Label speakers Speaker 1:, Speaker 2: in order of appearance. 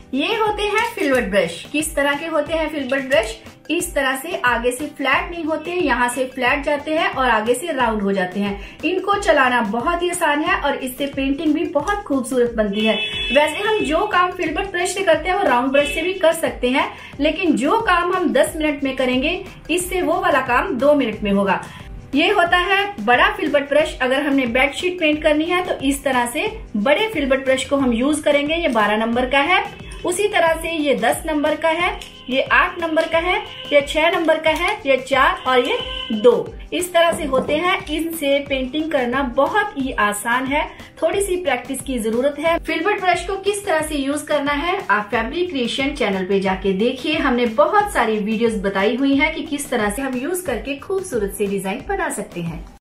Speaker 1: ये होते हैं फिल्बर्ट ब्रश। किस तरह के होते हैं फिल्बर्ट ब्रश? इस तरह से आगे से फ्लैट नहीं होते, यहाँ से फ्लैट जाते हैं और आगे से राउंड हो जाते हैं। इनको चलाना बहुत ही आसान है और इससे पेंटिंग भी बहुत खूबसूरत बनती है। वैसे हम जो काम फिल्बर्ट ब्रश से करते हैं वो राउंड ब्रश से भी कर सकते हैं, लेकिन जो काम हम 10 मिनट में करेंगे इससे वो वाला काम 2 मिनट में होगा। ये होता है बड़ा फिल्बर्ट ब्रश। अगर हमने बेडशीट पेंट करनी है तो इस तरह से बड़े फिल्बर्ट ब्रश को हम यूज करेंगे। ये 12 नंबर का है। उसी तरह से ये 10 नंबर का है, ये 8 नंबर का है, ये 6 नंबर का है, ये 4 और ये 2। इस तरह से होते हैं। इनसे पेंटिंग करना बहुत ही आसान है, थोड़ी सी प्रैक्टिस की जरूरत है। फिल्बर्ट ब्रश को किस तरह से यूज करना है आप फैब्रिक क्रिएशन चैनल पे जाके देखिए। हमने बहुत सारी वीडियोस बताई हुई है कि किस तरह से हम यूज करके खूबसूरत से डिजाइन बना सकते हैं।